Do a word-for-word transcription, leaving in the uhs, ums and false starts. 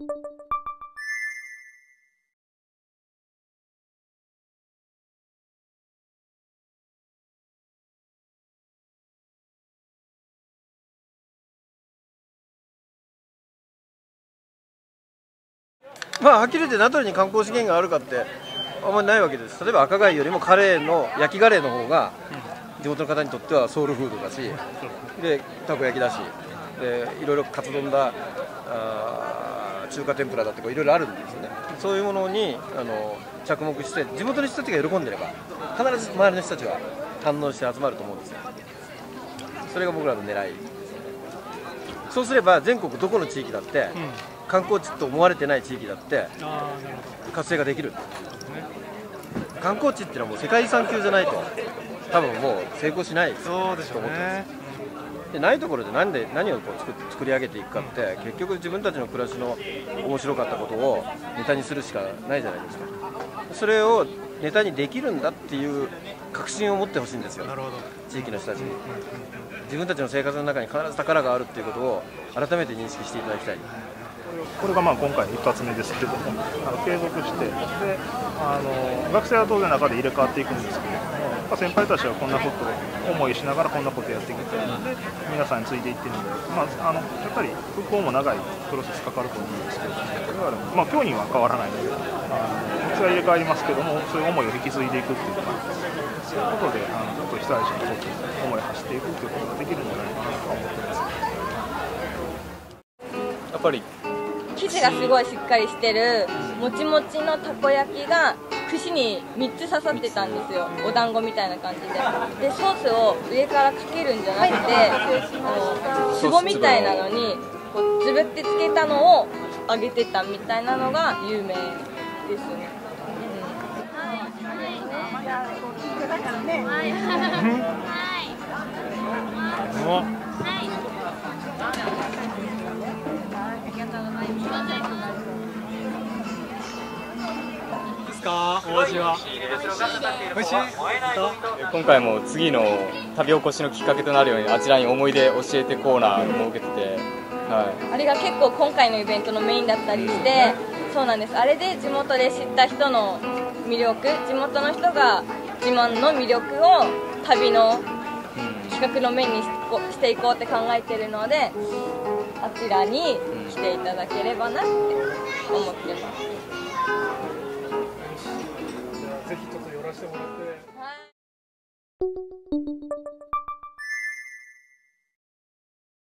まあはっきり言って名取に観光資源があるかってあんまりないわけです。例えば赤貝よりもカレーの焼きカレーの方が地元の方にとってはソウルフードだし、でたこ焼きだし、でいろいろカツ丼だ、あ中華天ぷらだとかいろいろあるんですよね。そういうものにあの着目して地元の人たちが喜んでれば必ず周りの人たちは堪能して集まると思うんですよ。それが僕らの狙い。そうすれば全国どこの地域だって、うん、観光地と思われてない地域だって活性ができる。観光地っていうのはもう世界遺産級じゃないと多分もう成功しないと思ってます。でないところで何で何をこう 作, 作り上げていくかって結局自分たちの暮らしの面白かったことをネタにするしかないじゃないですか。それをネタにできるんだっていう確信を持ってほしいんですよ、地域の人たちに。自分たちの生活の中に必ず宝があるっていうことを改めて認識していただきたい。 これがまあ今回ふたつめですけども、あの継続してであの学生は当然中で入れ替わっていくんですけども、先輩たちはこんなことを思いしながらこんなことをやってきて、で皆さんについていってるので、まあ、あのやっぱり復興も長いプロセスかかると思うんですけども、まあ、今日には変わらないので、あのうちは入れ替わりますけども、そういう思いを引き継いでいくっていうか、そういうことであのちょっと被災者にとって思いを発していくっていうことができるんじゃないかなとは思ってます。 やっぱり生地がすごいしっかりしてるもちもちのたこ焼きが串にみっつ刺さってたんですよ。お団子みたいな感じで。でソースを上からかけるんじゃなくて、あの壺みたいなのにこうつぶってつけたのを揚げてたみたいなのが有名ですね。はい今回も次の旅おこしのきっかけとなるようにあちらに思い出教えてコーナーを設けてて、 はい、あれが結構今回のイベントのメインだったりして、そうなんです。あれで地元で知った人の魅力、地元の人が自慢の魅力を旅の企画の面にしていこうって考えてるので、あちらに来ていただければなって思ってます。 ぜひちょっと寄らせてもらって。 はい。